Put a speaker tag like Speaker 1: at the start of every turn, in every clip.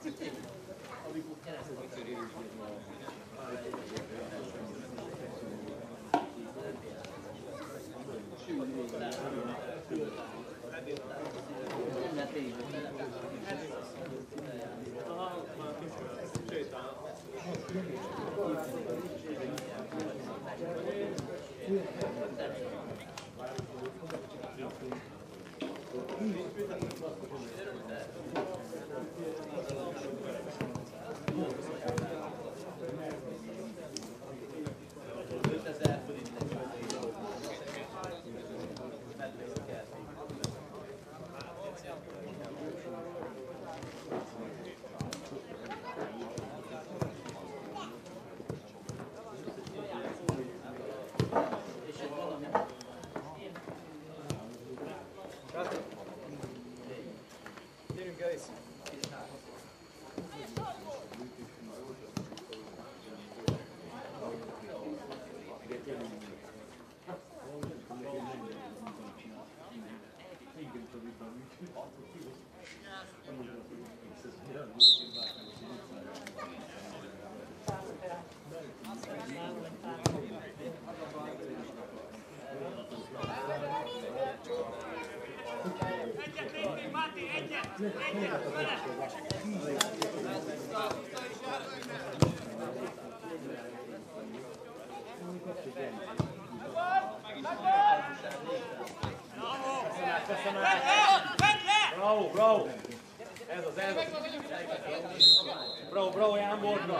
Speaker 1: Bravo, bravo! Ez az, ez! Bravo, bravo, Jánborka!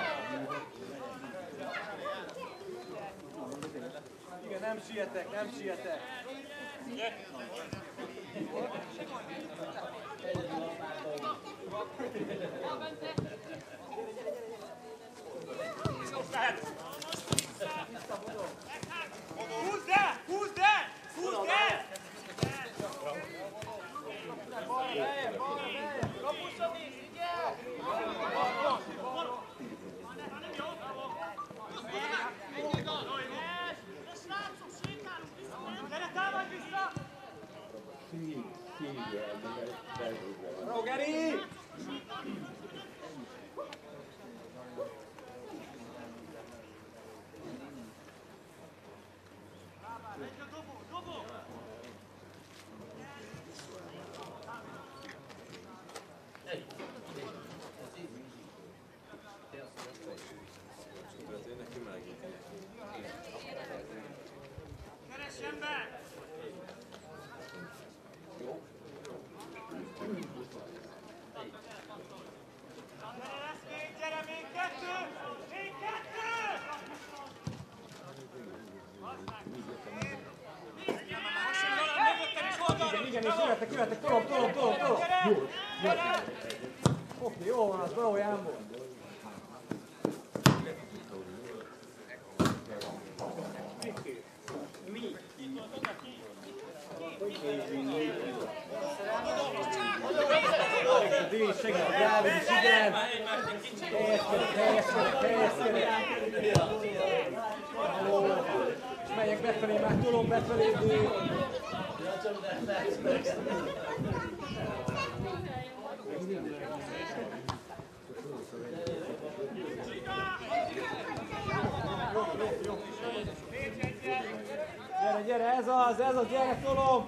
Speaker 1: Igen, nem sietek, nem sietek!
Speaker 2: Húzd el! Húzd el! Húzd el! Kapuszom is, igen! Gyere, támadj vissza!
Speaker 1: Bravo, Geri!
Speaker 2: Keressen be! Gyere, még kettő! Még kettő!
Speaker 1: Igen, és jöhetek, tolom! Oké, jó van az, bravo, Jánbor! Segít, Dávid is, igen! Helyezkedek! És megyek befelé, már tolom befelé, Gyere, ez az, gyere, tolom!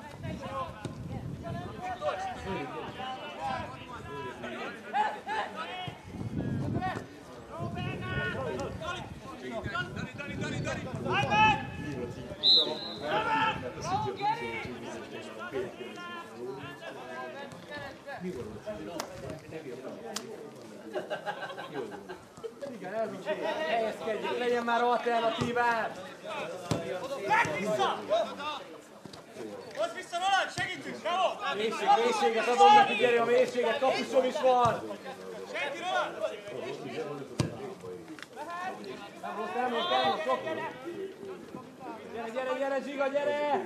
Speaker 1: Igen, ez is helyezkedjük, legyen már alternatíván!
Speaker 2: Meg vissza! Hozd vissza, Roland, segítünk, bravo!
Speaker 1: Mélységet adom neki, gyere a mélységet, kapusom is van!
Speaker 2: Segíti, Roland!
Speaker 1: Nem rossz, sok! Gyere, Zsiga, gyere!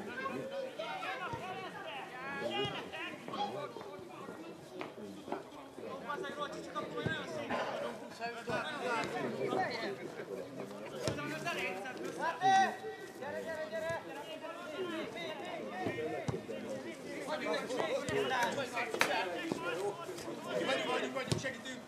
Speaker 2: Gyere! Segítünk!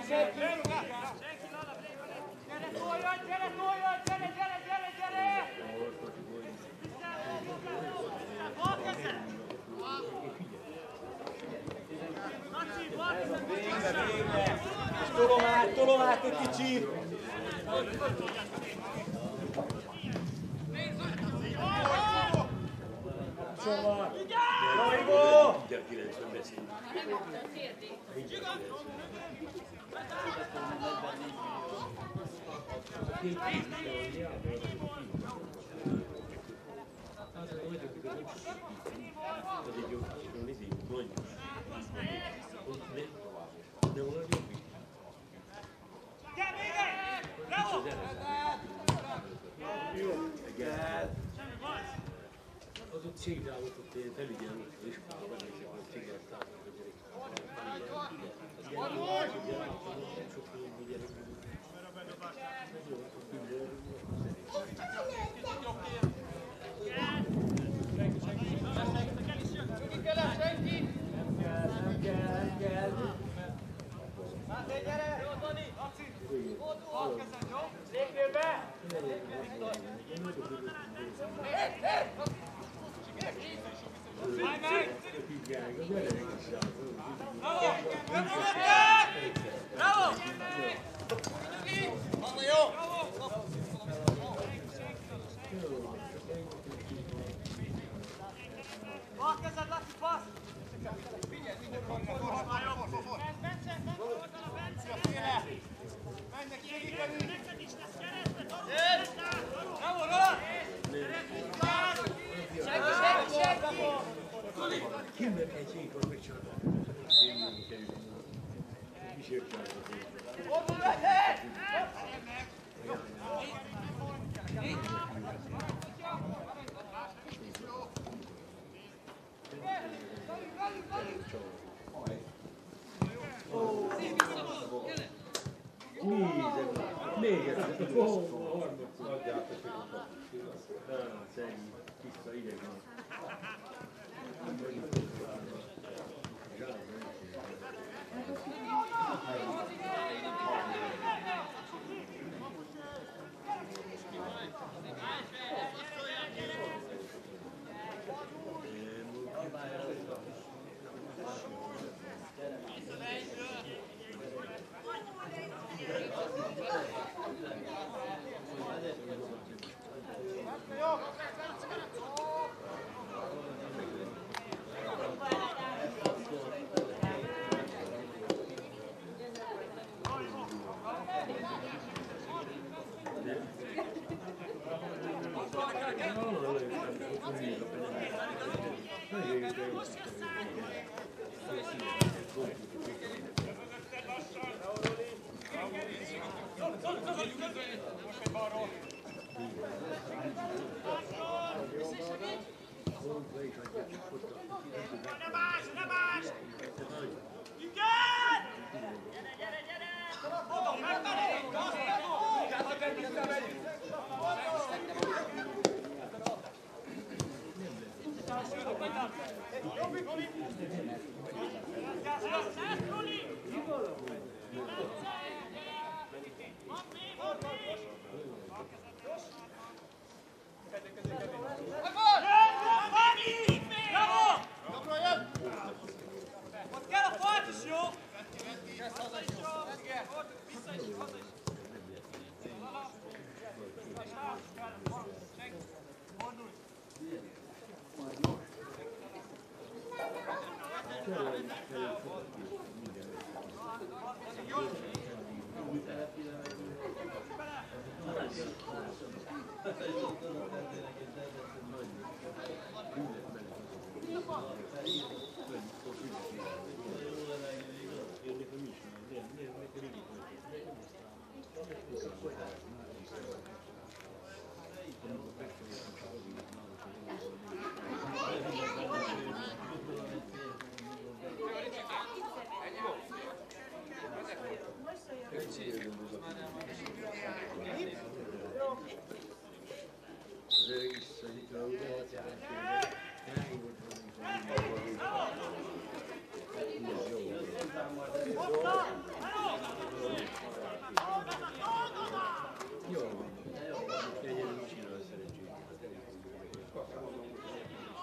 Speaker 1: Tolom át egy kicsit! Szóval! Rajgó!
Speaker 3: Az ott cégdálok, ott én felügyelő iskolában, és akkor cégdálok a gyerekek. Sok gyerek.
Speaker 1: Nem kell.
Speaker 2: Máté, gyere! Jó, Dani! Laci! Bal kezed, jó? Lépjél be! Állj meg! Bravo! Bravo! Bravo, jó! Bal kezed, Laci, passz! Menjek végig! Neked is lesz keresztet! Bravo, Roland! Segí!
Speaker 3: Kimmer egy cégban megcsinálta.
Speaker 2: Fordulj le!
Speaker 3: Még egyszer, adjátok szegény, tiszta ideg van.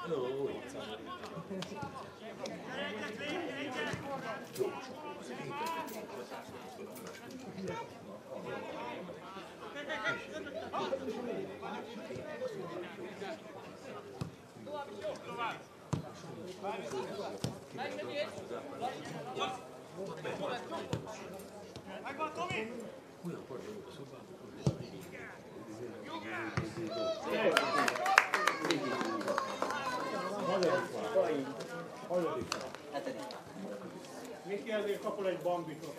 Speaker 3: Jó, itt számít.
Speaker 2: Megvan, Tomi!
Speaker 3: Olyan parja volt a szobában,
Speaker 2: Miki ezért kapol egy bambitot.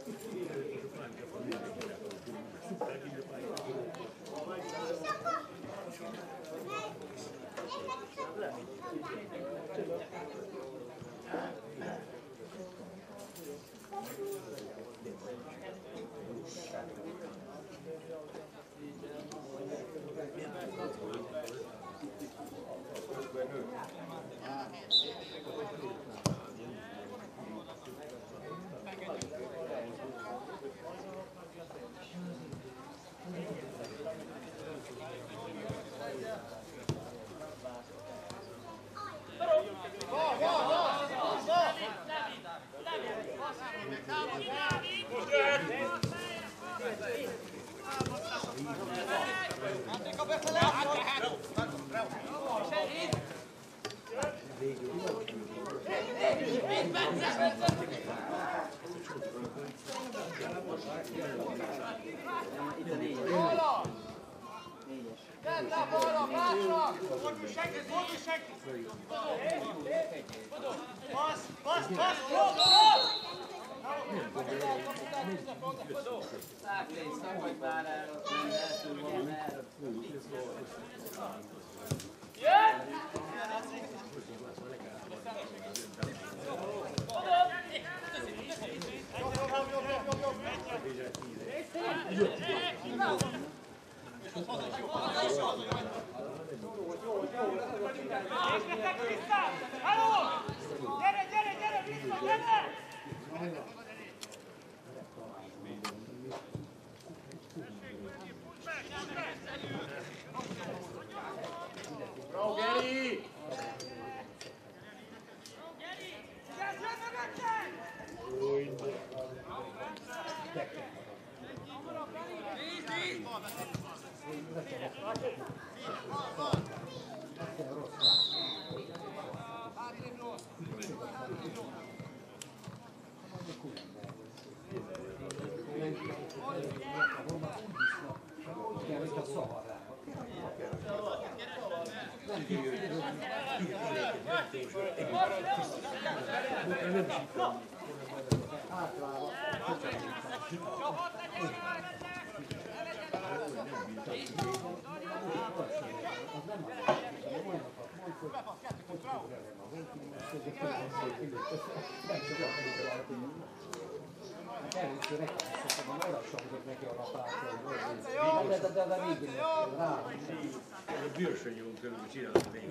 Speaker 3: A bőrsönyón körül csináltam én.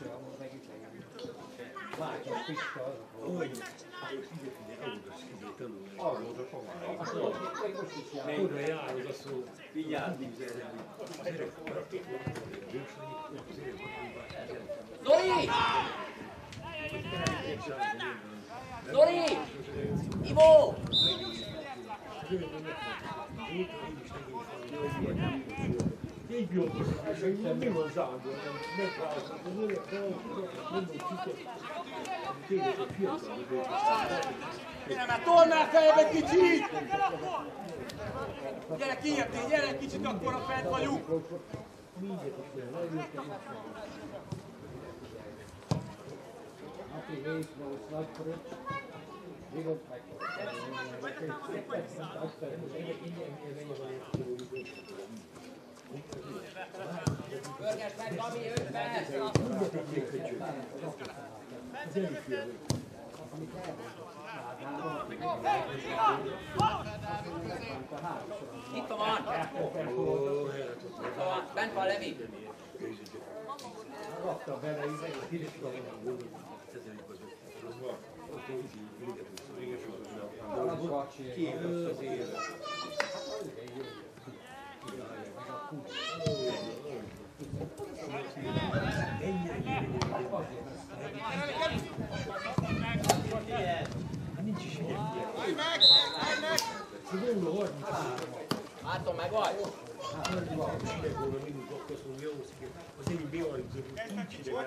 Speaker 3: Oda jár az a szó.
Speaker 4: Zoli! Zoli! Ivo!
Speaker 3: Így biotosak, és mi van zándor, megháltak, az öreg nem tényleg a fiatal.
Speaker 1: Gyere már, tolj már fejbe kicsit! Gyere kiértél, gyere kicsit, akkor a fent vagyunk!
Speaker 4: Pörges meg, Dami, 5 perc! Itt van! Bent van Levi!
Speaker 3: Rakta bele, így Nincs is ilyen.
Speaker 2: Állj meg!
Speaker 4: Látom, meg vagy?
Speaker 3: Az egyik biológus, nincs ide,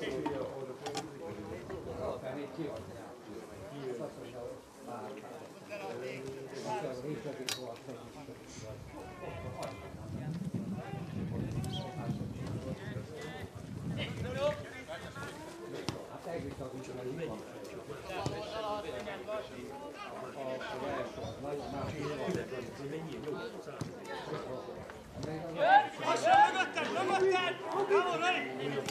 Speaker 2: Lassan mögötted! Mögötted! Bravo, Roli!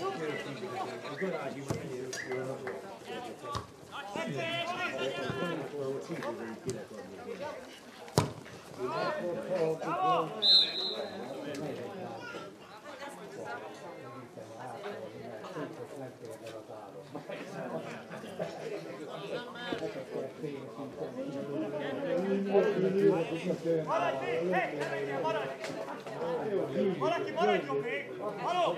Speaker 2: Bravo! Maradj még! Hé! Ne menjél, maradj! Valaki maradjon még! Haló!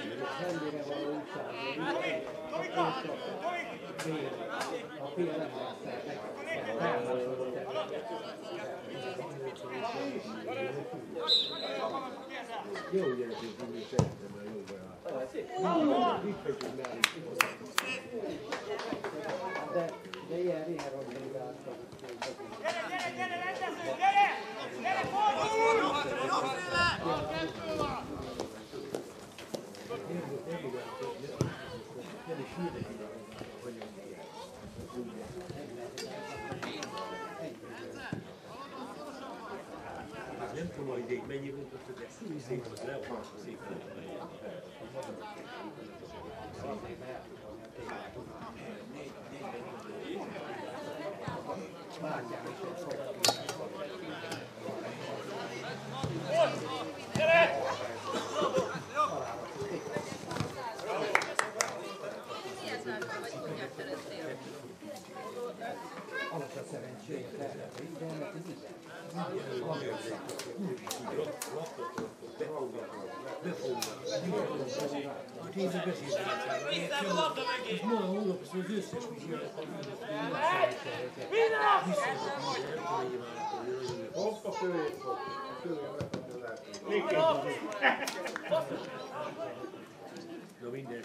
Speaker 2: Tomi! Tomika! Tomi!
Speaker 3: jó gyerekünk, hogy szeretem, mert jó beállt.
Speaker 5: De ilyen rossz.
Speaker 2: Gyere, rendező! Gyere! Gyere, fordulj!
Speaker 3: Nem is hírnek ide, hogy nem tudom, hogy ideig mennyi volt, de szép az le, szép
Speaker 5: Hoppa fölé fog. Fölé
Speaker 3: Na minden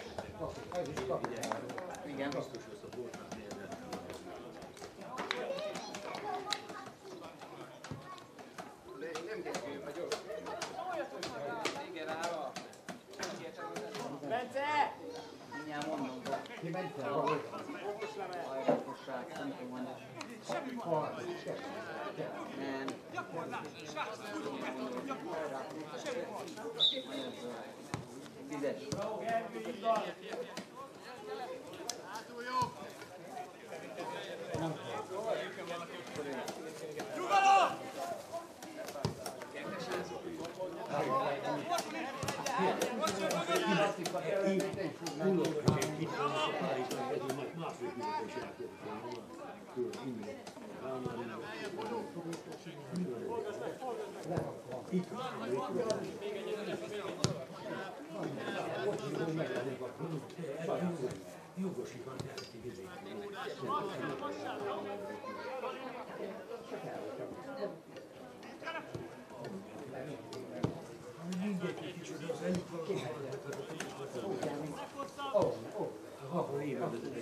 Speaker 3: igen, biztos lesz a boltnak nézve.
Speaker 4: Bence! Mindjárt mondom.
Speaker 5: Ki ment el valahogy?
Speaker 4: Hajrakosság, nem tudom mondani. Nem. Tízes.
Speaker 2: Nyugalom!
Speaker 3: Jogosítvány teheti vizét. Mindegy kicsit az egyik akkor éved.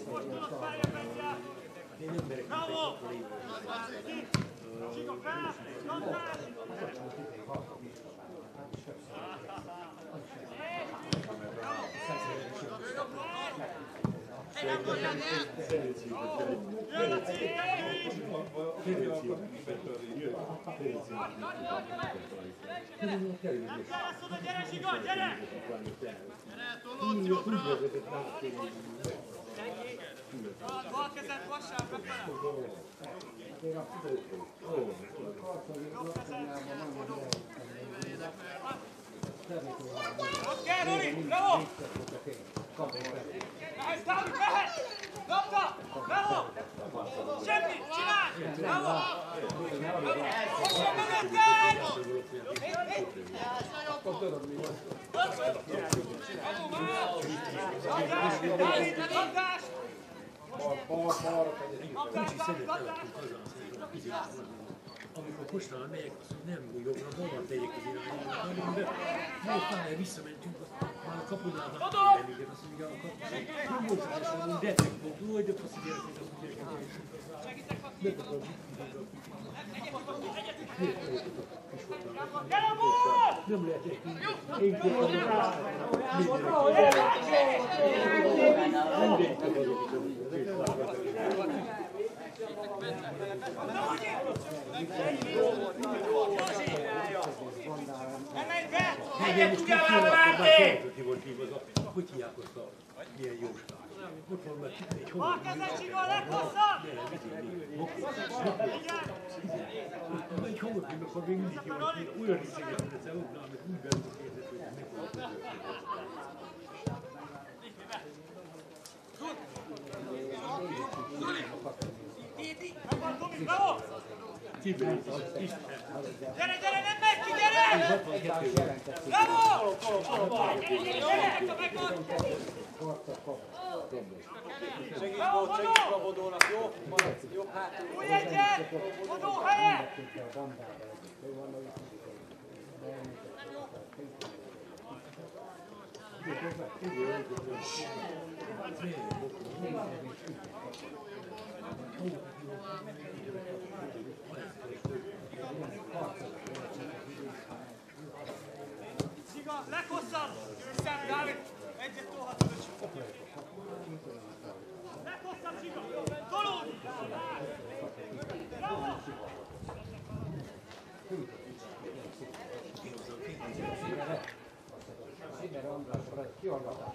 Speaker 3: Én nem merek akkor éved.
Speaker 2: Csika fel! Nyomtál! Nem kell lesz oda, gyere Zsiga, gyere! Gyere, tolódj jobbra! Bal kezed, vasság, befele! Jobb kezed! Ott kell, Roli! Bravo! Mehet, Dávid, mehet! Dobta! Bravo! Semmi! Csinálj! Bravo! Hosson mögötted! Mit?
Speaker 5: Akkor tudod mi van. Balra pedig.
Speaker 3: Kicsi szenet eladtunk haza, amikor Kostalán megyek, azt mondja, nem jobbra, balra tegyek az irányba, hanem de most visszamentünk, már a kapunál láttam elég, azt mondja, a kapusok. Nem volt rá, és mondom, defekt volt, úgy, de azt mondja, hogy azt mondja, hogy nem lehet egy én köszönöm rá. Hogy hívják azt a milyen jóskát? Ott van már egy hónap. Egy hónapig, akkor még mindig jó, hogy olyan részeget lesz el, amit úgy belőle kérdezett, hogy mikor
Speaker 2: Gyere, gyere, nem megy ki, gyere! Bravo!
Speaker 1: Segíts Bodónak, jó? Jó, hátul.
Speaker 2: Új egyet! Bodó helye! Siga, leghosszabb! Győzzem, Dávid! Egyet tolhatod a csukot! Leghosszabb, Siga! Tolód! Bravo!
Speaker 5: Sinner Andrásra egy kiallgatás.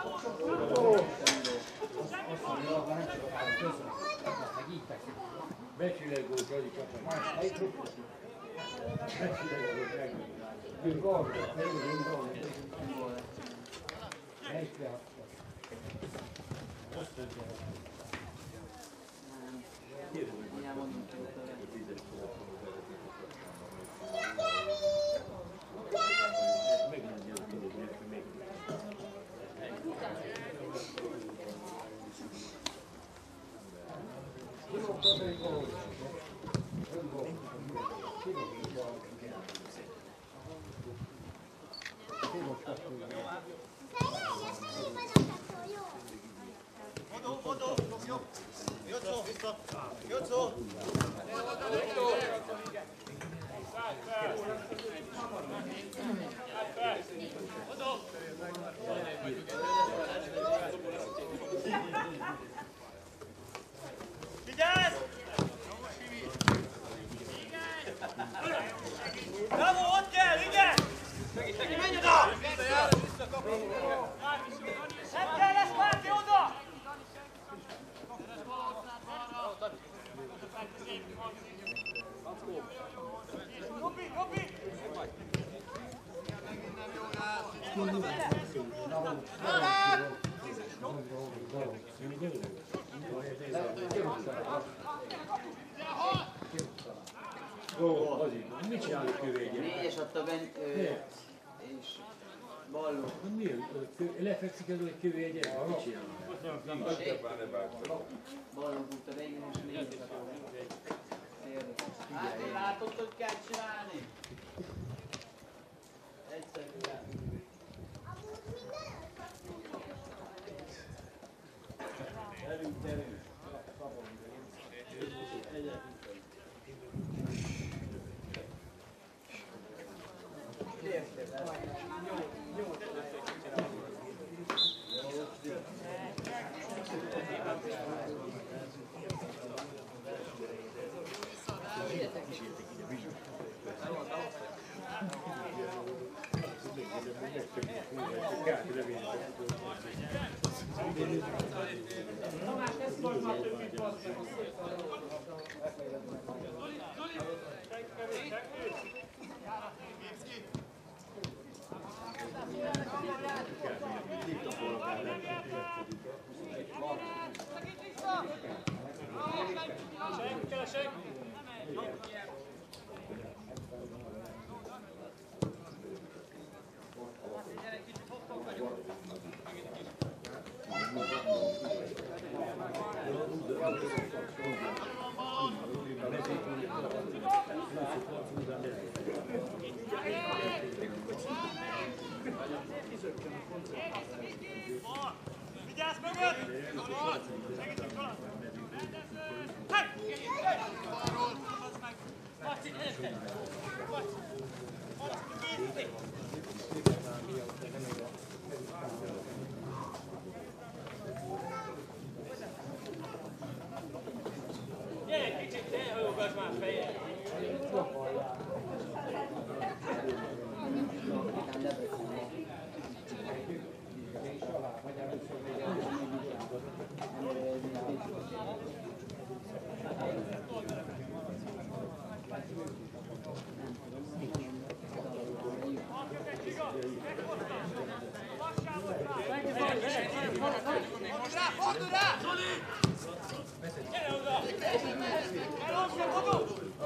Speaker 5: Meg így teszik.
Speaker 3: becsüleg volt az így kapcsolatban. Becsüleg volt meg.
Speaker 5: Ő gól, én gól. Egyre
Speaker 4: Mindjárt mondom ki utána.
Speaker 2: Bodó, jó! Jocó, vissza! Jocó! Vigyázz! Bravo, ott kell, igen! Menj oda! Nem kell, lesz Márti oda! Robi, Robi!
Speaker 3: Mit csinálok kövégyen?
Speaker 4: Négyes adta bent, és balló.
Speaker 3: Miért? Lefekszik ez egy kövégyen? Mit csinálok?
Speaker 4: Balló húzta be, igen, és négyes adta bent. Érdekes.
Speaker 1: Hát én látod, hogy kell csinálni? Egyszerűen. Gyerünk.
Speaker 2: Vigyázz mögött! Segítünk tovább! Marci, gyere egy kicsit, ne hallgass már fejjel! Fordulj rá! Zoli! Gyere oda! Elhozza, Bodó!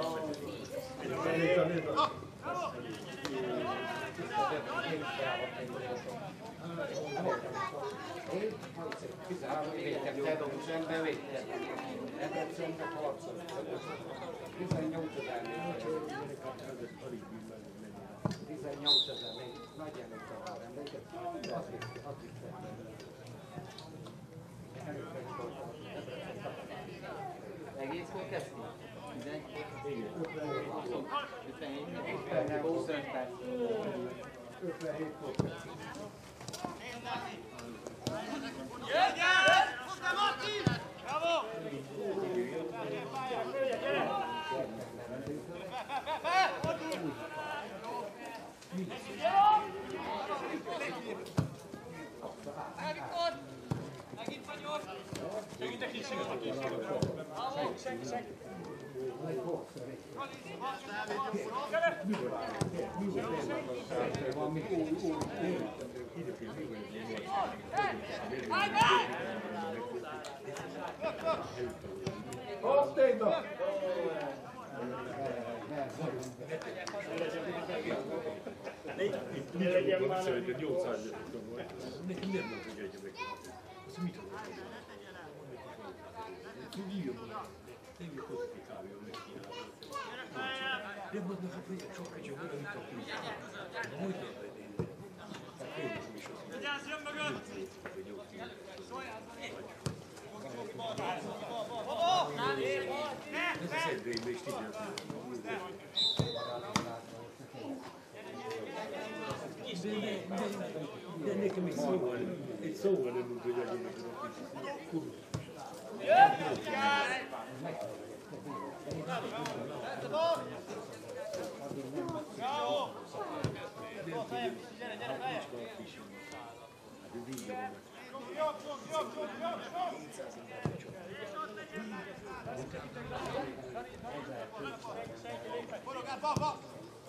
Speaker 5: Debrecenben védtem. Debrecenben harcoltam. 18 000 nagy előtt emlékeztem. Azt hiszem.
Speaker 4: Egészkor kezdtünk? 11?
Speaker 5: Igen.
Speaker 4: 57? 25 perc.
Speaker 5: 57-kor.
Speaker 2: Gyere! Hozzá, Marci! Bravo! Fordulj! Elvikor! Megint vagy gyors! Segítek is, Bravo! Segítek!
Speaker 3: Nekem nem volt, hogy egyebek. Azt mit tudom? Nem jó pozitív kávéval megkínálom. Nem mondnak, hogy sokkal jobb, mint a külső. Hogy nem lennél?
Speaker 2: Vigyázz, jön mögött!
Speaker 3: Ez a szedvélybe is de nekem egy szóval nem úgy, hogy egyébként kurva.
Speaker 2: Bravo! Gyere, feje! Jobb! Forogál, fa!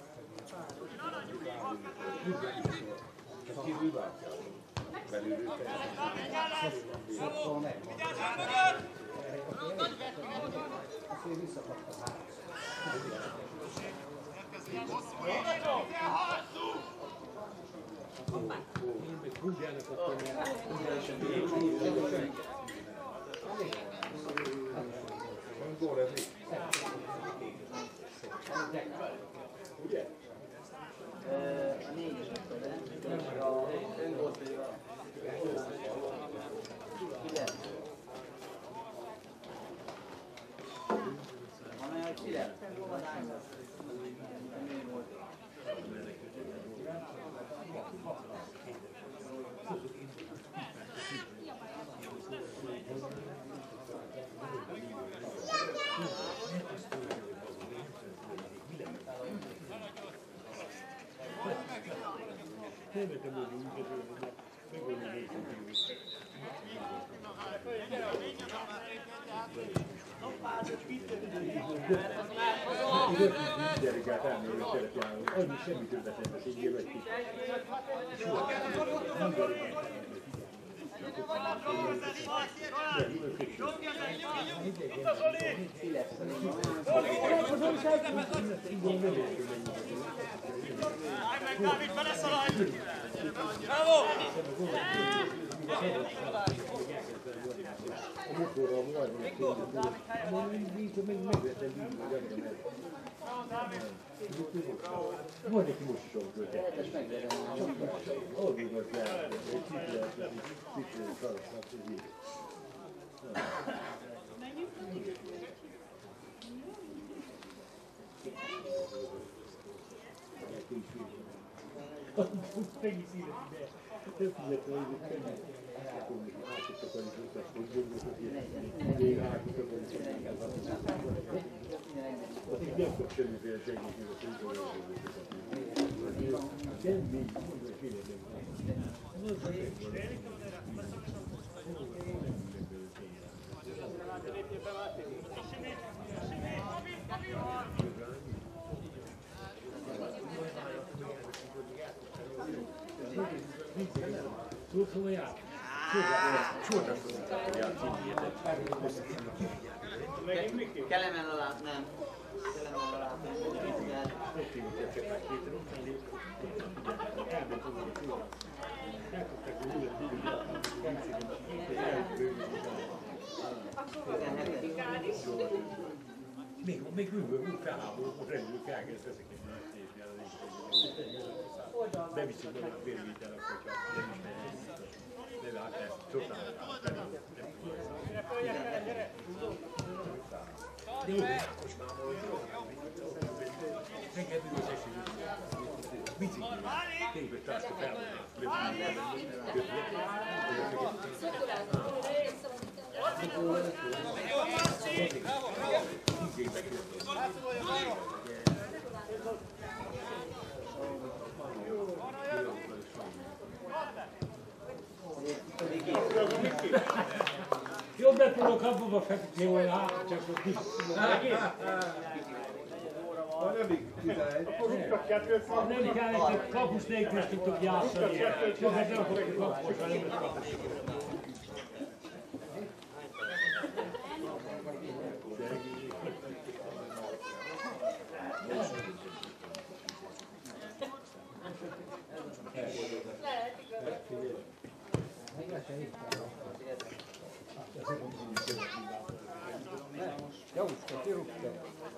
Speaker 2: Bravo! Vigyázz el mögött!
Speaker 5: Azért visszakapta hát.
Speaker 3: Én meg húgyának akkor
Speaker 5: Ugye?
Speaker 4: A 4-es akkor, a öngót pedig a 9. Van olyan 9? Van hányos? Mi volt?
Speaker 3: Elmentem úgy ügyezőnek, megolni nézőként. Gyerekát elmérő terepjáró, annyi semmi többet nem veszik, így vagy ki.
Speaker 2: Meg Dávid, beleszaladj! Bravo!
Speaker 5: motorral majdnem egy kényet. Megvettem így, hogy arra megy. Majd neki most is ahol töltett. Alvég az jár, egy ciklás sarasnak, hogy így. Megint szíves ide. Nem figyeltem, hogy ez könnyű. Akkor még átadtak a izókat, hogy gondoltak ilyen. Még átadtak a izókat. Addig nem kap semmiféle segítséget, hogy izókat. Semmi, mondom, kéne
Speaker 3: Szóval jár.
Speaker 4: Kelemen alá, nem. Kelemen alá,
Speaker 3: Még úgy felháborult, most rendőrök elkezdtek ezeket beviszünk oda a bérvételek, hogyha nem is megy. De hát ezt totál. Jó, most már engedő az esély. Bicikli. Tényleg táska Jobb lett volna a kapuba feküdni volna hátra, csak hogy nem kell egy kapus nélkül is tudtok játszani. Csak nem akarok a kapus, hanem nem kapus.
Speaker 5: Javuska, kirúgta.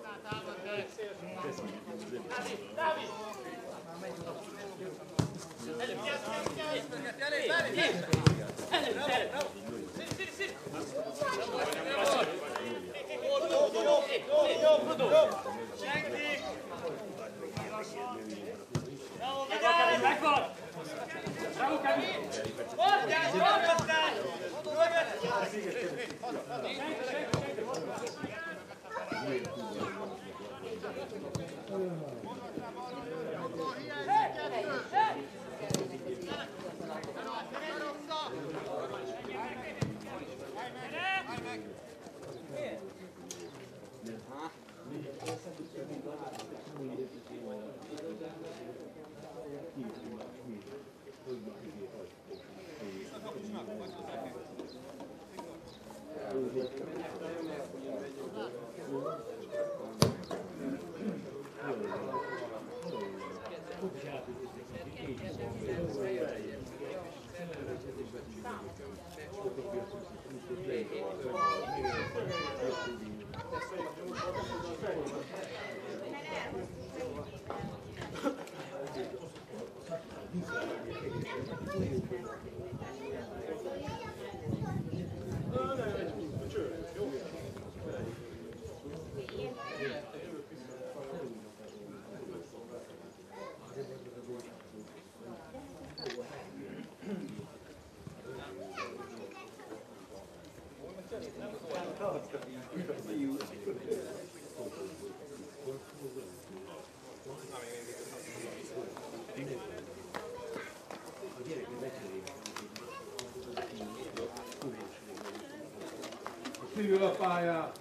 Speaker 5: Szívül a pályát!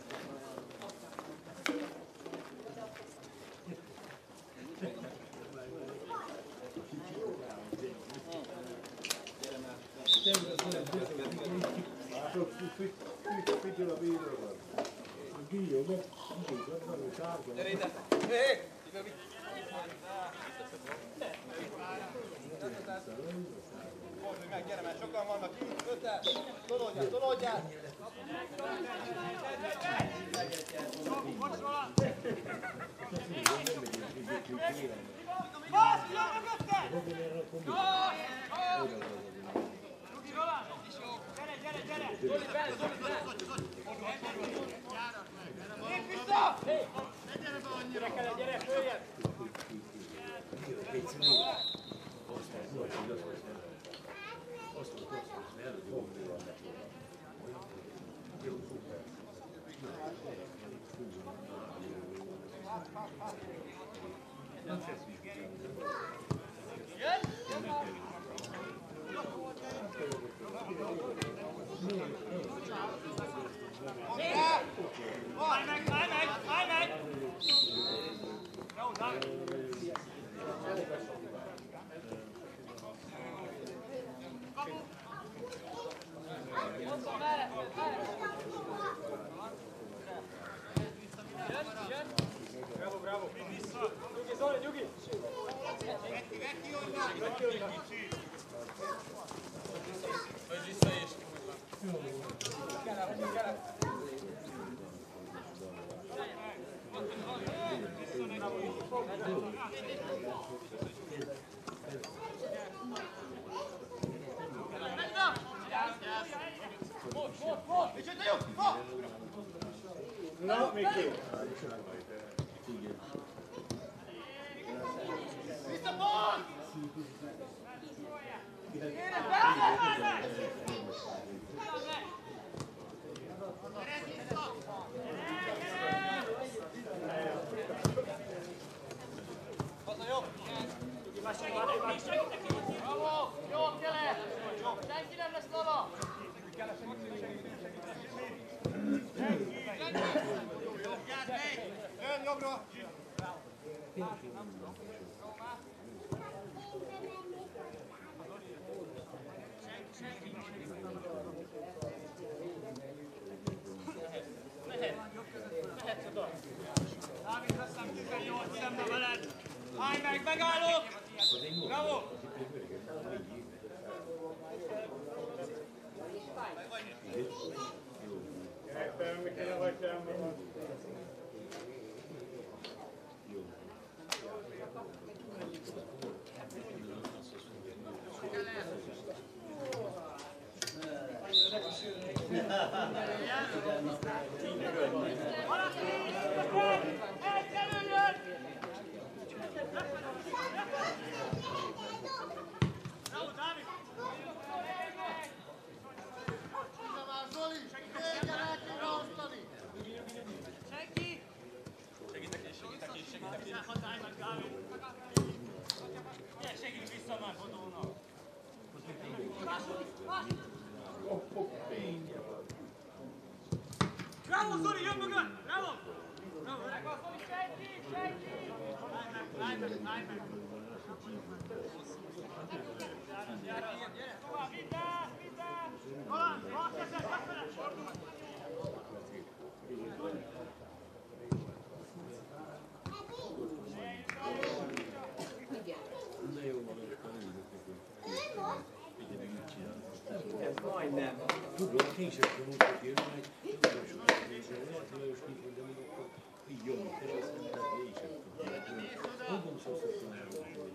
Speaker 5: Figyel a bíróval. A bíró meg, a sárga.
Speaker 2: Gyere ide! Hé! Ide mit? Fordulj meg, gyere, mert sokan vannak itt, öten. Tolódjál, tolódjál. Most róla. Bász, jön mögötte! Rugi, Roland! Gyere, gyere! Zoli, fel, Zoli, fel! Lép vissza! Ne gyere be annyira! Gyere, följebb! Állj meg! Jó, Dávid! Bravo! Nyugi, Zoli, nyugi! Vecchi onnan! Hogy vissza is!
Speaker 5: Na, még két.
Speaker 2: Visszapont! Bravo! Jó, Kele! Senki nem lesz lala! Jön jobbra! Mehetsz oda! Dávid, veszem 18 szembe veled! Állj meg, megállok! Bravo!
Speaker 5: Mi kéne vagy semmi van.
Speaker 2: Segíts vissza már Bodónak! Bravo, Zoli, jön mögött! Bravo! Bravo, Zoli, senki! Állj meg! Gyere, tovább, vidd el! Roland, bal kezed, befele, fordulj!
Speaker 4: Ez majdnem.
Speaker 3: Tudom, én sem tudom úgy, hogy jön, hogy nagyon sokat nézel, lehet, hogy most mit mondom, hogy akkor így jön a keresztül, tehát én sem tudom. Mondom, szó szoktam elmondani, hogy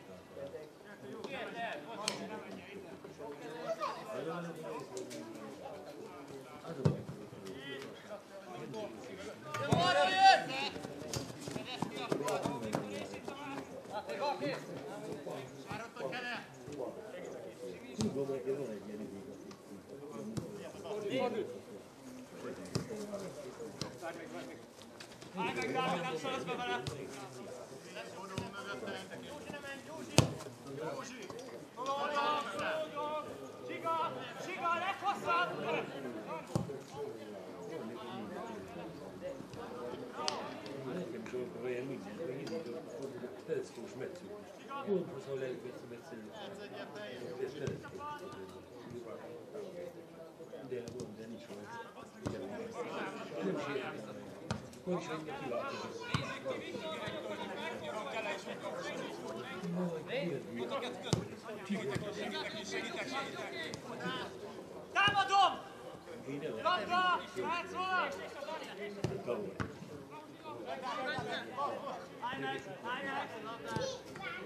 Speaker 3: tudom, hogy van egy ilyen idő.
Speaker 2: Állj meg, Dávid, nem szólsz be vele! Józsi, nem menj, Józsi! Siga, a leghosszabb!
Speaker 3: Nekem is olyan minden, hogy mindig a teleszkós metsző. Pont hozzá lehet metszeni. Ez teleszkós. De van, de nincs olyan. Nem sérülsz. Hogy is annyira kilátod.
Speaker 2: Nézzük ki, Viktor, hogy megnyomok el és megnyomok. Támadom! Labda! Látsz volna! Állj meg! Labdát!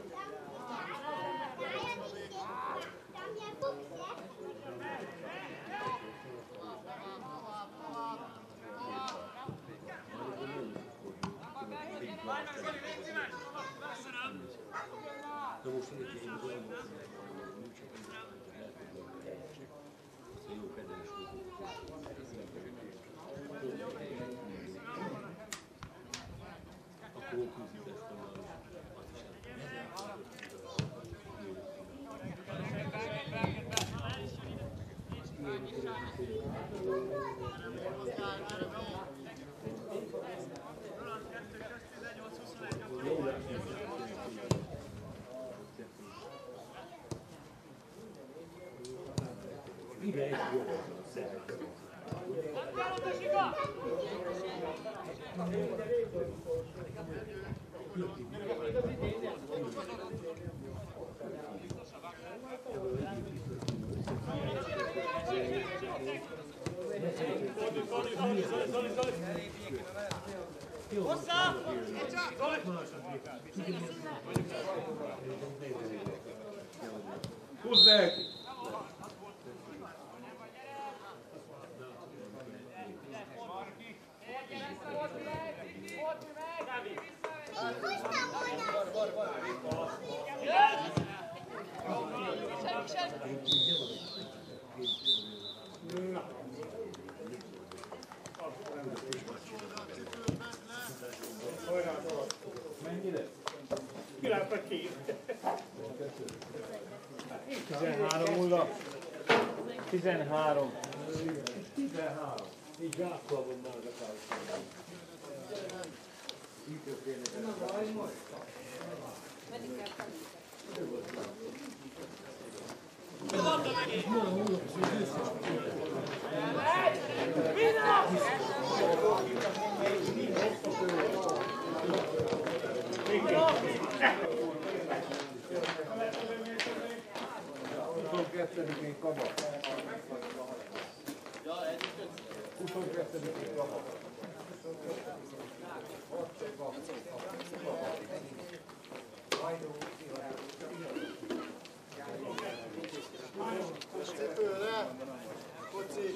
Speaker 3: De most én jó kedves akkor ide egy jó szerint.
Speaker 2: Hozzá!
Speaker 5: Húzd el! Mennyire? 13-0. 13. 13. Így zsákkal van már a társadalom. Így történik. Még kabak. 22-én kabak.
Speaker 6: Cipőre! Koci!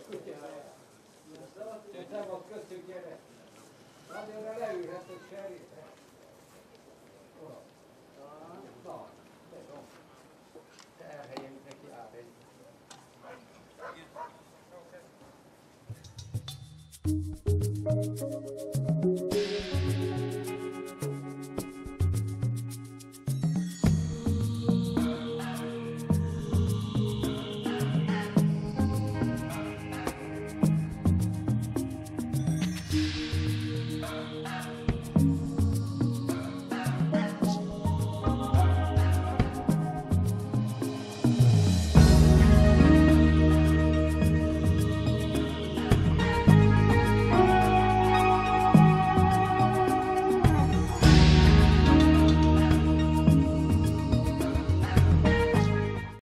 Speaker 4: Köszönjük, gyere! Azért leülhetünk, Seri.